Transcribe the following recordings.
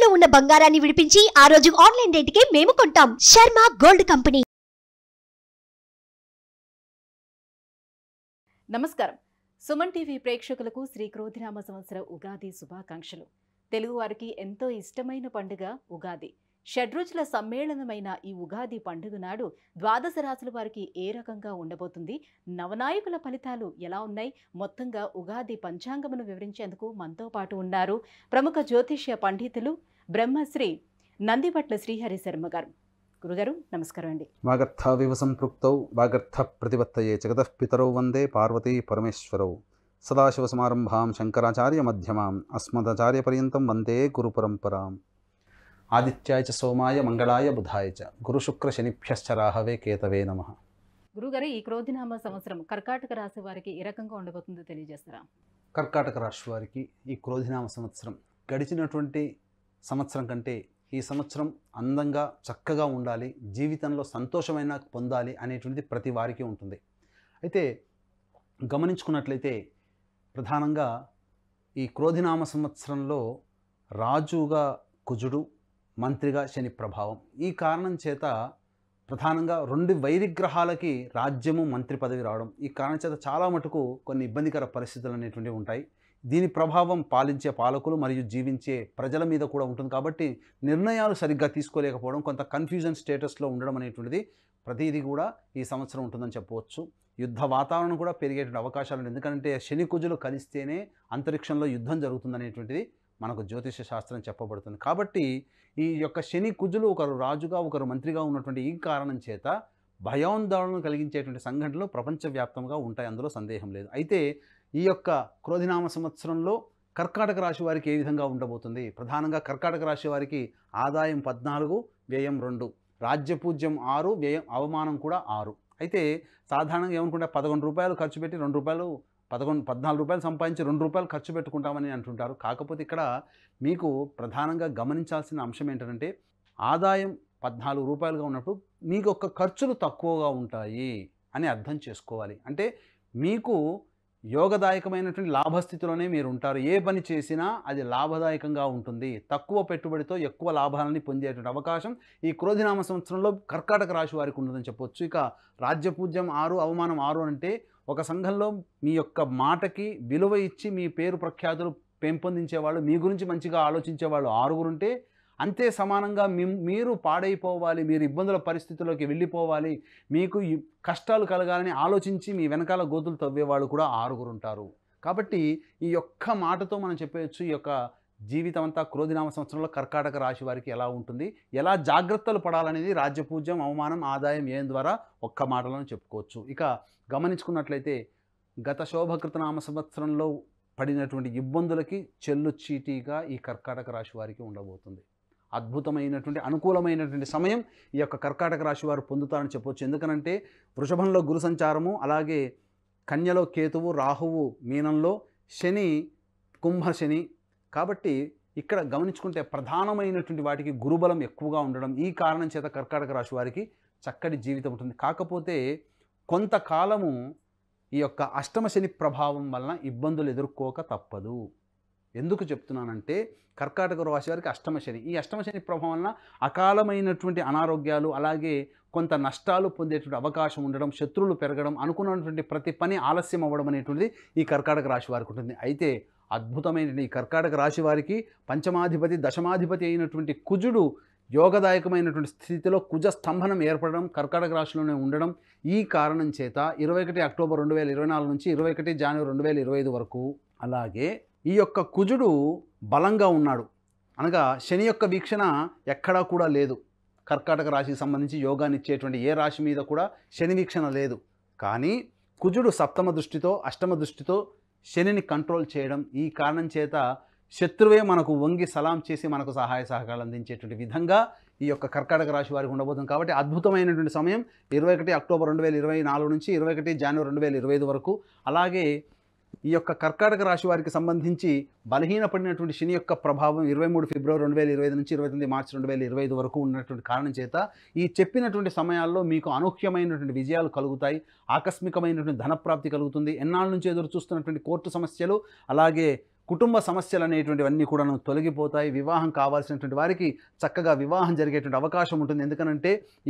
తాకట్టులో ఉన్న బంగారాన్ని విడిపించి ఆ రోజు ఆన్లైన్ రేటుకే మేము కొంటాం. Sharma gold company. నమస్కారం. సుమన్ టీవీ ప్రేక్షకులకు శ్రీ క్రోధినామ సంవత్సర ఉగాది శుభాకాంక్షలు. తెలుగు వారికి ఎంతో ఇష్టమైన పండుగ ఉగాది. షడ్రుచుల సమ్మేళనమైన ఈ ఉగాది పండుగ నాడు ద్వాదశ రాశుల వారికి ఏ రకంగా ఉండబోతుంది, నవనాయకుల ఫలితాలు ఎలా ఉన్నాయి, మొత్తంగా ఉగాది పంచాంగమును వివరించేందుకు మనతో పాటు ఉన్నారు ప్రముఖ జ్యోతిష్య పండితులు బ్రహ్మశ్రీ నందిపట్ల శ్రీహరి శర్మ గారు. గురుగారు నమస్కారం అండి. వాగర్థావివ సంపృక్తౌ వాగర్థ ప్రతిపత్తయే జగతః పితరౌ వందే పార్వతీ పరమేశ్వరౌ సదాశివసమారంభాం శంకరాచార్య మధ్యమాం అస్మదాచార్య పర్యంతం వందే గురు పరంపరాం. ఆదిత్యాయ చ సోమాయ మంగళాయ బుధాయ చ గురుశుక్ర శనిభ్యశ్చ రాహవే కేతవే నమః. గురుగారు, ఈ క్రోధినామ సంవత్సరం కర్కాటక రాశి వారికి ఏ రకంగా ఉండబోతుందో తెలియజేస్తారా? కర్కాటక రాశి వారికి ఈ క్రోధినామ సంవత్సరం గడిచినటువంటి సంవత్సరం కంటే ఈ సంవత్సరం అందంగా చక్కగా ఉండాలి, జీవితంలో సంతోషమైన పొందాలి అనేటువంటిది ప్రతి వారికి ఉంటుంది. అయితే గమనించుకున్నట్లయితే ప్రధానంగా ఈ క్రోధినామ సంవత్సరంలో రాజుగా కుజుడు, మంత్రిగా శని ప్రభావం. ఈ కారణం చేత ప్రధానంగా రెండు వైరిగ్రహాలకి రాజ్యము మంత్రి పదవి రావడం, ఈ కారణం చేత చాలా మటుకు కొన్ని ఇబ్బందికర పరిస్థితులు అనేటువంటివి ఉంటాయి. దీని ప్రభావం పాలించే పాలకులు మరియు జీవించే ప్రజల మీద కూడా ఉంటుంది. కాబట్టి నిర్ణయాలు సరిగ్గా తీసుకోలేకపోవడం, కొంత కన్ఫ్యూజన్ స్టేటస్లో ఉండడం అనేటువంటిది ప్రతిదీ కూడా ఈ సంవత్సరం ఉంటుందని చెప్పవచ్చు. యుద్ధ వాతావరణం కూడా పెరిగేటువంటి అవకాశాలు ఉన్నాయి. ఎందుకంటే శని కుజులు కలిస్తేనే అంతరిక్షంలో యుద్ధం జరుగుతుందనేటువంటిది మనకు జ్యోతిష శాస్త్రం చెప్పబడుతుంది. కాబట్టి ఈ యొక్క శని కుజులు ఒకరు రాజుగా ఒకరు మంత్రిగా ఉన్నటువంటి ఈ కారణం చేత భయాందోళన కలిగించేటువంటి సంఘటనలు ప్రపంచవ్యాప్తంగా ఉంటాయి, అందులో సందేహం లేదు. అయితే ఈ యొక్క క్రోధినామ సంవత్సరంలో కర్కాటక రాశి వారికి ఏ విధంగా ఉండబోతుంది? ప్రధానంగా కర్కాటక రాశి వారికి ఆదాయం 14, వ్యయం 2, రాజ్యపూజ్యం 6, వ్యయం అవమానం కూడా 6. అయితే సాధారణంగా ఏమనుకుంటే 11 రూపాయలు ఖర్చు పెట్టి 2 రూపాయలు 14 రూపాయలు సంపాదించి 2 రూపాయలు ఖర్చు పెట్టుకుంటామని అంటుంటారు. కాకపోతే ఇక్కడ మీకు ప్రధానంగా గమనించాల్సిన అంశం ఏంటంటే ఆదాయం 14 రూపాయలుగా ఉన్నప్పుడు మీకు ఒక ఖర్చులు తక్కువగా ఉంటాయి అని అర్థం చేసుకోవాలి. అంటే మీకు యోగదాయకమైనటువంటి లాభస్థితిలోనే మీరు ఉంటారు. ఏ పని చేసినా అది లాభదాయకంగా ఉంటుంది. తక్కువ పెట్టుబడితో ఎక్కువ లాభాలని పొందేటువంటి అవకాశం ఈ క్రోధినామ సంవత్సరంలో కర్కాటక రాశి వారికి ఉంటుందని చెప్పొచ్చు. ఇక రాజ్యపూజ్యం 6, అవమానం 6 అంటే ఒక సంఘంలో మీ యొక్క మాటకి విలువ ఇచ్చి మీ పేరు ప్రఖ్యాతులు పెంపొందించేవాళ్ళు, మీ గురించి మంచిగా ఆలోచించేవాళ్ళు 6 ఉంటే, అంతే సమానంగా మీరు పాడైపోవాలి, మీరు ఇబ్బందుల పరిస్థితుల్లోకి వెళ్ళిపోవాలి, మీకు కష్టాలు కలగాలని ఆలోచించి మీ వెనకాల గోతులు తవ్వేవాళ్ళు కూడా 6 ఉంటారు. కాబట్టి ఈ యొక్క మాటతో మనం చెప్పవచ్చు ఈ యొక్క జీవితం అంతా క్రోధినామ సంవత్సరంలో కర్కాటక రాశి వారికి ఎలా ఉంటుంది, ఎలా జాగ్రత్తలు పడాలనేది రాజ్యపూజ్యం, అవమానం, ఆదాయం ఏం ద్వారా ఒక్క మాటలను చెప్పుకోవచ్చు. ఇక గమనించుకున్నట్లయితే గత శోభకృతనామ సంవత్సరంలో పడినటువంటి ఇబ్బందులకి చెల్లు చీటీగా ఈ కర్కాటక రాశి వారికి ఉండబోతుంది. అద్భుతమైనటువంటి అనుకూలమైనటువంటి సమయం ఈ యొక్క కర్కాటక రాశి వారు పొందుతారని చెప్పవచ్చు. ఎందుకనంటే వృషభంలో గురు సంచారము, అలాగే కన్యలో కేతువు, రాహువు మీనంలో, శని కుంభశని. కాబట్టి ఇక్కడ గమనించుకుంటే ప్రధానమైనటువంటి వాటికి గురుబలం ఎక్కువగా ఉండడం, ఈ కారణం చేత కర్కాటక రాశి వారికి చక్కటి జీవితం ఉంటుంది. కాకపోతే కొంతకాలము ఈ యొక్క అష్టమ శని ప్రభావం వలన ఇబ్బందులు ఎదుర్కోక తప్పదు. ఎందుకు చెప్తున్నానంటే కర్కాటక రాశి వారికి అష్టమ శని, ఈ అష్టమ శని ప్రభావం వలన అకాలమైనటువంటి అనారోగ్యాలు, అలాగే కొంత నష్టాలు పొందేటువంటి అవకాశం ఉండడం, శత్రువులు పెరగడం, అనుకున్నటువంటి ప్రతి పని ఆలస్యం అవ్వడం అనేటువంటిది ఈ కర్కాటక రాశి వారికి ఉంటుంది. అయితే అద్భుతమైన ఈ కర్కాటక రాశి వారికి పంచమాధిపతి, దశమాధిపతి అయినటువంటి కుజుడు యోగదాయకమైనటువంటి స్థితిలో కుజ స్తంభనం ఏర్పడడం, కర్కాటక రాశిలోనే ఉండడం, ఈ కారణం చేత 21 అక్టోబర్ 2024 నుంచి 21 జనవరి 2025 వరకు, అలాగే ఈ యొక్క కుజుడు బలంగా ఉన్నాడు. అనగా శని యొక్క వీక్షణ ఎక్కడా కూడా లేదు. కర్కాటక రాశికి సంబంధించి యోగాన్ని ఇచ్చేటువంటి ఏ రాశి మీద కూడా శని వీక్షణ లేదు. కానీ కుజుడు సప్తమ దృష్టితో, అష్టమ దృష్టితో శనిని కంట్రోల్ చేయడం, ఈ కారణం చేత శత్రువే మనకు వంగి సలాం చేసి మనకు సహాయ సహకారాలు అందించేటువంటి విధంగా ఈ యొక్క కర్కాటక రాశి వారికి ఉండబోతుంది. కాబట్టి అద్భుతమైనటువంటి సమయం 21 అక్టోబర్ 2024 నుంచి 21 జనవరి 2025 వరకు. అలాగే ఈ యొక్క కర్కాటక రాశి వారికి సంబంధించి బలహీనపడినటువంటి శని యొక్క ప్రభావం 23 ఫిబ్రవరి 2025 నుంచి 29 మార్చి 2025 వరకు ఉన్నటువంటి కారణం చేత ఈ చెప్పినటువంటి సమయాల్లో మీకు అనూహ్యమైనటువంటి విజయాలు కలుగుతాయి, ఆకస్మికమైనటువంటి ధనప్రాప్తి కలుగుతుంది. ఎన్నాళ్ళ నుంచి ఎదురు చూస్తున్నటువంటి కోర్టు సమస్యలు, అలాగే కుటుంబ సమస్యలు అనేటువంటివన్నీ కూడా తొలగిపోతాయి. వివాహం కావాల్సినటువంటి వారికి చక్కగా వివాహం జరిగేటువంటి అవకాశం ఉంటుంది. ఎందుకనంటే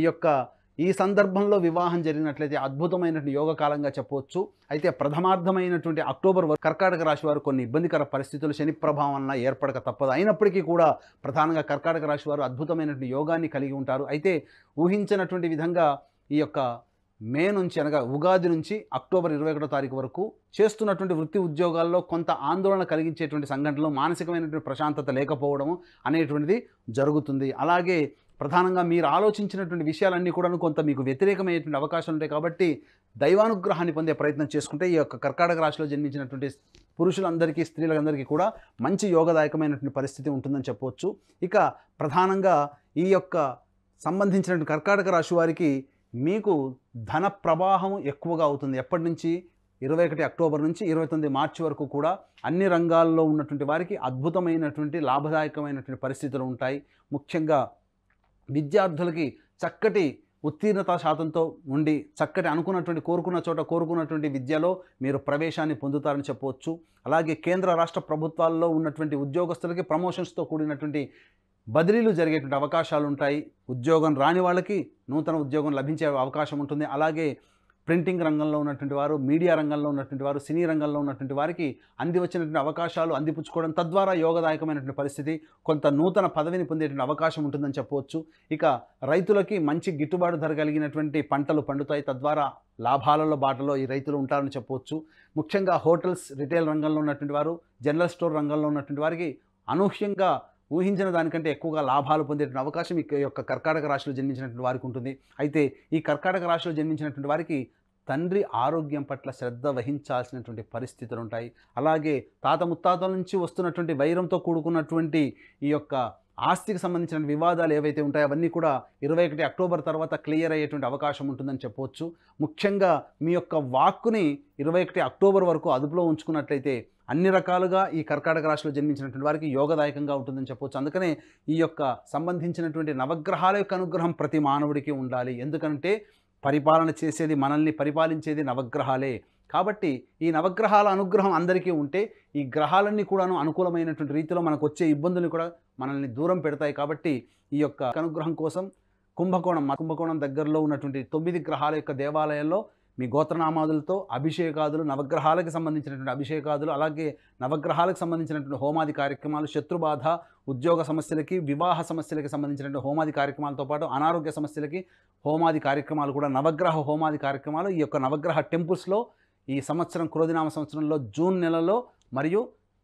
ఈ సందర్భంలో వివాహం జరిగినట్లయితే అద్భుతమైనటువంటి యోగకాలంగా చెప్పవచ్చు. అయితే ప్రథమార్థమైనటువంటి అక్టోబర్ వరకు కర్కాటక రాశి వారు కొన్ని ఇబ్బందికర పరిస్థితులు శని ప్రభావం వలన ఏర్పడక తప్పదు. అయినప్పటికీ కూడా ప్రధానంగా కర్కాటక రాశి వారు అద్భుతమైనటువంటి యోగాన్ని కలిగి ఉంటారు. అయితే ఊహించినటువంటి విధంగా ఈ యొక్క మే నుంచి అనగా ఉగాది నుంచి అక్టోబర్ 21వ తారీఖు వరకు చేస్తున్నటువంటి వృత్తి ఉద్యోగాల్లో కొంత ఆందోళన కలిగించేటువంటి సంఘటనలు, మానసికమైనటువంటి ప్రశాంతత లేకపోవడము అనేటువంటిది జరుగుతుంది. అలాగే ప్రధానంగా మీరు ఆలోచించినటువంటి విషయాలన్నీ కూడా కొంత మీకు వ్యతిరేకమైనటువంటి అవకాశాలు ఉంటాయి. కాబట్టి దైవానుగ్రహాన్ని పొందే ప్రయత్నం చేసుకుంటే ఈ యొక్క కర్కాటక రాశిలో జన్మించినటువంటి పురుషులందరికీ, స్త్రీలందరికీ కూడా మంచి యోగదాయకమైనటువంటి పరిస్థితి ఉంటుందని చెప్పవచ్చు. ఇక ప్రధానంగా ఈ యొక్క సంబంధించినటువంటి కర్కాటక రాశి వారికి మీకు ధన ప్రవాహం ఎక్కువగా అవుతుంది. ఎప్పటి నుంచి 21 అక్టోబర్ నుంచి 29 మార్చి వరకు కూడా అన్ని రంగాల్లో ఉన్నటువంటి వారికి అద్భుతమైనటువంటి లాభదాయకమైనటువంటి పరిస్థితులు ఉంటాయి. ముఖ్యంగా విద్యార్థులకి చక్కటి ఉత్తీర్ణత శాతంతో ఉండి చక్కటి కోరుకున్నటువంటి విద్యలో మీరు ప్రవేశాన్ని పొందుతారని చెప్పవచ్చు. అలాగే కేంద్ర రాష్ట్ర ప్రభుత్వాల్లో ఉన్నటువంటి ఉద్యోగస్తులకి ప్రమోషన్స్తో కూడినటువంటి బదిలీలు జరిగేటువంటి అవకాశాలు ఉంటాయి. ఉద్యోగం రాని వాళ్ళకి నూతన ఉద్యోగం లభించే అవకాశం ఉంటుంది. అలాగే ప్రింటింగ్ రంగంలో ఉన్నటువంటి వారు, మీడియా రంగంలో ఉన్నటువంటి వారు, సినీ రంగంలో ఉన్నటువంటి వారికి వచ్చినటువంటి అవకాశాలు అందిపుచ్చుకోవడం, తద్వారా యోగదాయకమైనటువంటి పరిస్థితి, కొంత నూతన పదవిని పొందేటువంటి అవకాశం ఉంటుందని చెప్పవచ్చు. ఇక రైతులకి మంచి గిట్టుబాటు ధర కలిగినటువంటి పంటలు పండుతాయి. తద్వారా లాభాలలో బాటలో ఈ రైతులు ఉంటారని చెప్పవచ్చు. ముఖ్యంగా హోటల్స్, రిటైల్ రంగంలో ఉన్నటువంటి వారు, జనరల్ స్టోర్ రంగంలో ఉన్నటువంటి వారికి అనూహ్యంగా ఊహించిన దానికంటే ఎక్కువగా లాభాలు పొందేటువంటి అవకాశం ఈ యొక్క కర్కాటక రాశిలో జన్మించినటువంటి వారికి ఉంటుంది. అయితే ఈ కర్కాటక రాశిలో జన్మించినటువంటి వారికి తండ్రి ఆరోగ్యం పట్ల శ్రద్ధ వహించాల్సినటువంటి పరిస్థితులు ఉంటాయి. అలాగే తాత ముత్తాతల నుంచి వస్తున్నటువంటి వైరంతో కూడుకున్నటువంటి ఈ యొక్క ఆస్తికి సంబంధించిన వివాదాలు ఏవైతే ఉంటాయో అవన్నీ కూడా 21 అక్టోబర్ తర్వాత క్లియర్ అయ్యేటువంటి అవకాశం ఉంటుందని చెప్పవచ్చు. ముఖ్యంగా మీ యొక్క వాక్కుని 21 అక్టోబర్ వరకు అదుపులో ఉంచుకున్నట్లయితే అన్ని రకాలుగా ఈ కర్కాటక రాశిలో జన్మించినటువంటి వారికి యోగదాయకంగా ఉంటుందని చెప్పవచ్చు. అందుకనే ఈ యొక్క సంబంధించినటువంటి నవగ్రహాల యొక్క అనుగ్రహం ప్రతి మానవుడికి ఉండాలి. ఎందుకంటే పరిపాలన చేసేది, మనల్ని పరిపాలించేది నవగ్రహాలే. కాబట్టి ఈ నవగ్రహాల అనుగ్రహం అందరికీ ఉంటే ఈ గ్రహాలన్నీ కూడాను అనుకూలమైనటువంటి రీతిలో మనకు వచ్చే ఇబ్బందులు కూడా మనల్ని దూరం పెడతాయి. కాబట్టి ఈ యొక్క అనుగ్రహం కోసం కుంభకోణం దగ్గరలో ఉన్నటువంటి 9 గ్రహాల యొక్క దేవాలయాల్లో మీ గోత్రనామాదులతో అభిషేకాదులు, నవగ్రహాలకు సంబంధించినటువంటి అభిషేకాదులు, అలాగే నవగ్రహాలకు సంబంధించినటువంటి హోమాది కార్యక్రమాలు, శత్రుబాధ, ఉద్యోగ సమస్యలకి, వివాహ సమస్యలకి సంబంధించినటువంటి హోమాది కార్యక్రమాలతో పాటు అనారోగ్య సమస్యలకి హోమాది కార్యక్రమాలు కూడా, నవగ్రహ హోమాది కార్యక్రమాలు ఈ యొక్క నవగ్రహ టెంపుల్స్లో ఈ సంవత్సరం క్రోధినామ సంవత్సరంలో జూన్ నెలలో మరియు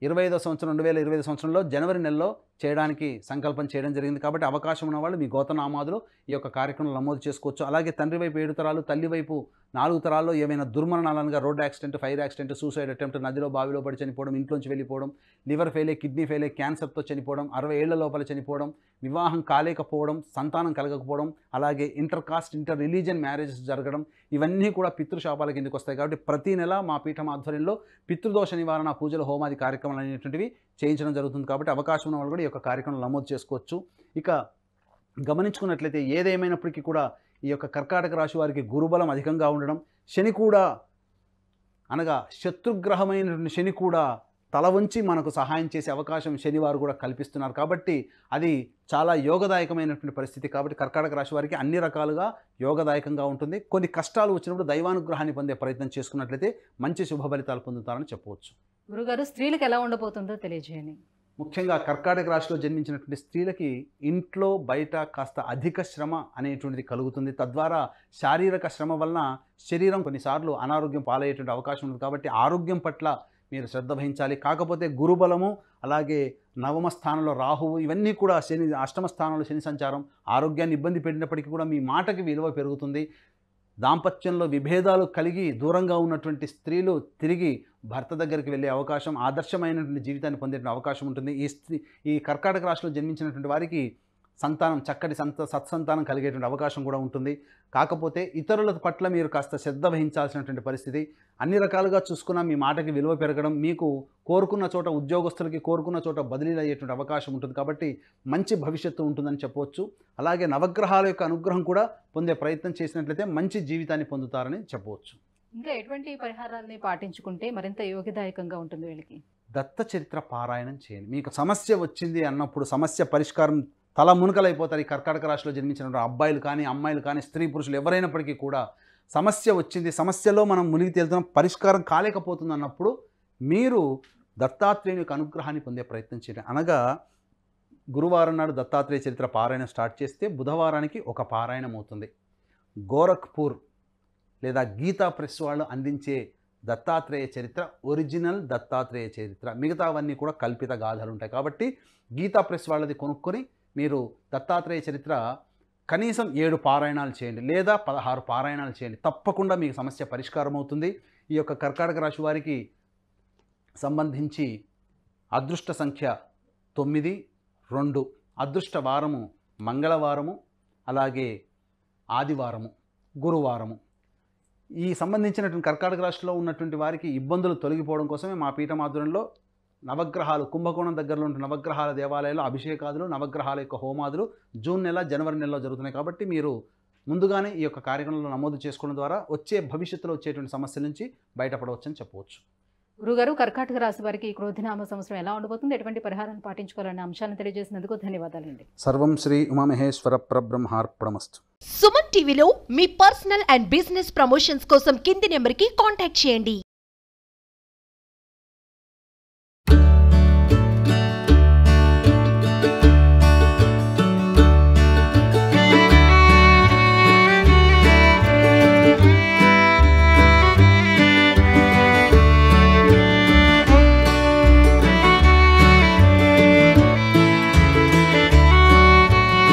2025 సంవత్సరంలో జనవరి నెలలో చేయడానికి సంకల్పం చేయడం జరిగింది. కాబట్టి అవకాశం ఉన్న వాళ్ళు మీ గోత్రనామాదులు ఈ యొక్క కార్యక్రమం నమోదు చేసుకోవచ్చు. అలాగే తండ్రి వైపు 7 తరాలు, తల్లి వైపు 4 తరాల్లో ఏమైనా దుర్మరణాలనగా road accident, fire accident, suicide attempt, నదిలో బావిలో పడి చనిపోవడం, ఇంట్లోంచి వెళ్ళిపోవడం, లివర్ ఫెయిల్, కిడ్నీ ఫెయిల్, క్యాన్సర్తో చనిపోవడం, 60 ఏళ్ల లోపల చనిపోవడం, వివాహం కాలేకపోవడం, సంతానం కలగకపోవడం, అలాగే ఇంటర్ రిలీజియన్ మ్యారేజెస్ జరగడం, ఇవన్నీ కూడా పితృశాపాల కిందకి వస్తాయి. కాబట్టి ప్రతి నెల మా పీఠం ఆధ్వర్యంలో పితృదోష నివారణ పూజలు, హోమాది కార్యక్రమాలు అనేటువంటివి చేయించడం జరుగుతుంది. కాబట్టి అవకాశం ఉన్న వాళ్ళు కూడా ఈ యొక్క కార్యక్రమం నమోదు చేసుకోవచ్చు. ఇక గమనించుకున్నట్లయితే ఏదేమైనప్పటికీ కూడా ఈ యొక్క కర్కాటక రాశి వారికి గురుబలం అధికంగా ఉండడం, శని కూడా అనగా శత్రుగ్రహమైనటువంటి శని కూడా తల వంచి మనకు సహాయం చేసే అవకాశం శనివారు కూడా కల్పిస్తున్నారు. కాబట్టి అది చాలా యోగదాయకమైనటువంటి పరిస్థితి. కాబట్టి కర్కాటక రాశి వారికి అన్ని రకాలుగా యోగదాయకంగా ఉంటుంది. కొన్ని కష్టాలు వచ్చినప్పుడు దైవానుగ్రహాన్ని పొందే ప్రయత్నం చేసుకున్నట్లయితే మంచి శుభ ఫలితాలు పొందుతారని చెప్పవచ్చు. గురుగారు, స్త్రీలకు ఎలా ఉండబోతుందో తెలియజేయండి. ముఖ్యంగా కర్కాటక రాశిలో జన్మించినటువంటి స్త్రీలకి ఇంట్లో బయట కాస్త అధిక శ్రమ అనేటువంటిది కలుగుతుంది. తద్వారా శారీరక శ్రమ వలన శరీరం కొన్నిసార్లు అనారోగ్యం పాలయ్యేటువంటి అవకాశం ఉంది. కాబట్టి ఆరోగ్యం పట్ల మీరు శ్రద్ధ వహించాలి. కాకపోతే గురుబలము, అలాగే నవమ స్థానంలో రాహువు, ఇవన్నీ కూడా శని, అష్టమ స్థానంలో శని సంచారం ఆరోగ్యాన్ని ఇబ్బంది పెట్టినప్పటికీ కూడా మీ మాటకి విలువ పెరుగుతుంది. దాంపత్యంలో విభేదాలు కలిగి దూరంగా ఉన్నటువంటి స్త్రీలు తిరిగి భర్త దగ్గరికి వెళ్ళే అవకాశం, ఆదర్శమైనటువంటి జీవితాన్ని పొందే అవకాశం ఉంటుంది. ఈ కర్కాటక రాశిలో జన్మించినటువంటి వారికి సంతానం, చక్కటి సత్సంతానం కలిగేటువంటి అవకాశం కూడా ఉంటుంది. కాకపోతే ఇతరుల పట్ల మీరు కాస్త శ్రద్ధ వహించాల్సినటువంటి పరిస్థితి. అన్ని రకాలుగా చూసుకున్నా మీ మాటకి విలువ పెరగడం, మీకు కోరుకున్న చోట ఉద్యోగస్తులకి కోరుకున్న చోట బదిలీలు అయ్యేటువంటి అవకాశం ఉంటుంది. కాబట్టి మంచి భవిష్యత్తు ఉంటుందని చెప్పవచ్చు. అలాగే నవగ్రహాల యొక్క అనుగ్రహం కూడా పొందే ప్రయత్నం చేసినట్లయితే మంచి జీవితాన్ని పొందుతారని చెప్పవచ్చు. ఇంకా ఎటువంటి పరిహారాన్ని పాటించుకుంటే మరింత యోగదాయకంగా ఉంటుంది వీళ్ళకి? దత్త చరిత్ర పారాయణం చేయండి. మీకు సమస్య వచ్చింది అన్నప్పుడు సమస్య పరిష్కారం తల మునకలైపోతారు. ఈ కర్కాటక రాశిలో జన్మించిన అబ్బాయిలు కానీ అమ్మాయిలు కానీ స్త్రీ పురుషులు ఎవరైనప్పటికీ కూడా సమస్య వచ్చింది, సమస్యలో మనం మునిగి తేలుతున్నాం, పరిష్కారం కాలేకపోతుంది అన్నప్పుడు మీరు దత్తాత్రేయుని యొక్క అనుగ్రహాన్ని పొందే ప్రయత్నం చేయండి. అనగా గురువారం నాడు దత్తాత్రేయ చరిత్ర పారాయణం స్టార్ట్ చేస్తే బుధవారానికి ఒక పారాయణం అవుతుంది. గోరఖ్పూర్ లేదా గీతా ప్రెస్ వాళ్ళు అందించే దత్తాత్రేయ చరిత్ర ఒరిజినల్ దత్తాత్రేయ చరిత్ర, మిగతావన్నీ కూడా కల్పిత గాథలు ఉంటాయి. కాబట్టి గీతా ప్రెస్ వాళ్ళది కొనుక్కొని మీరు దత్తాత్రేయ చరిత్ర కనీసం 7 పారాయణాలు చేయండి లేదా 16 పారాయణాలు చేయండి. తప్పకుండా మీకు సమస్య పరిష్కారం అవుతుంది. ఈ యొక్క కర్కాటక రాశి వారికి సంబంధించి అదృష్ట సంఖ్య 9, 2, అదృష్ట వారము మంగళవారము, అలాగే ఆదివారము, గురువారము. ఈ సంబంధించినటువంటి కర్కాటక రాశిలో ఉన్నటువంటి వారికి ఇబ్బందులు తొలగిపోవడం కోసమే మా పీఠం ఆధ్వర్యంలో నవగ్రహాలు, కుంభకోణం దగ్గరలో ఉన్న నవగ్రహాల దేవాలయాల్లో అభిషేకాదులు, నవగ్రహాల యొక్క హోమాదులు జూన్ నెల, జనవరి నెలలో జరుగుతున్నాయి. కాబట్టి మీరు ముందుగానే ఈ యొక్క కార్యక్రమంలో నమోదు చేసుకోవడం ద్వారా వచ్చే భవిష్యత్తులో వచ్చేటువంటి సమస్యల నుంచి బయటపడవచ్చని చెప్పవచ్చు. గురుగారు, కర్కాటక రాశి వారికి క్రోధినామ సంవత్సరం ఎలా ఉండబోతుంది, ఎటువంటి పరిహారాన్ని పాటించుకోవాలనే అంశాన్ని తెలియజేసినందుకు ధన్యవాదాలండి. సర్వం శ్రీ ఉమామహేశ్వర పరబ్రహ్మార్పణమస్తు. సుమన్ టీవీలో మీ పర్సనల్ అండ్ బిజినెస్ ప్రమోషన్స్ కోసం కింది నెంబర్కి కాంటాక్ట్ చేయండి.